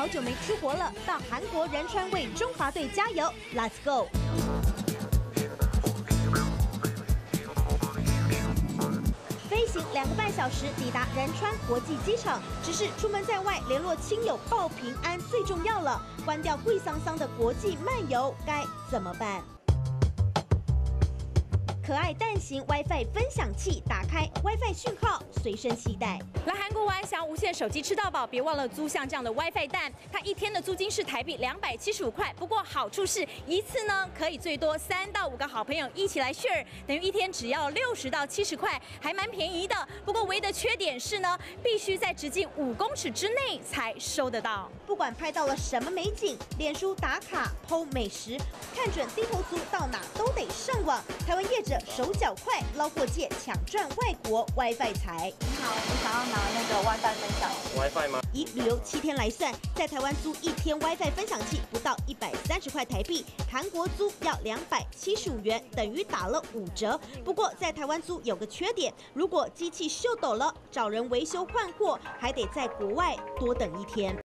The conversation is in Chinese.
好久没出国了，到韩国仁川为中华队加油 ，Let's go！ 飞行2个半小时抵达仁川国际机场，只是出门在外联络亲友报平安最重要了。关掉贵桑桑的国际漫游该怎么办？ 可爱蛋型 WiFi 分享器，打开 WiFi 讯号，随身携带。 来韩国玩，想要无线手机吃到饱，别忘了租像这样的 WiFi 蛋。它一天的租金是台币275块，不过好处是一次呢可以最多3到5个好朋友一起来 share， 等于一天只要60到70块，还蛮便宜的。不过唯一的缺点是呢，必须在直径5公尺之内才收得到。 不管拍到了什么美景，脸书打卡 PO 美食，看准低头族到哪都得上网。台湾业者 手脚快，捞过界，抢赚外国 WiFi 财。 你好，我想要拿那个 WiFi 分享。 WiFi 吗？ 以旅游7天来算，在台湾租1天 WiFi 分享器不到130块台币，韩国租要275元，等于打了5折。不过在台湾租有个缺点，如果机器秀抖了，找人维修换货，还得在国外多等1天。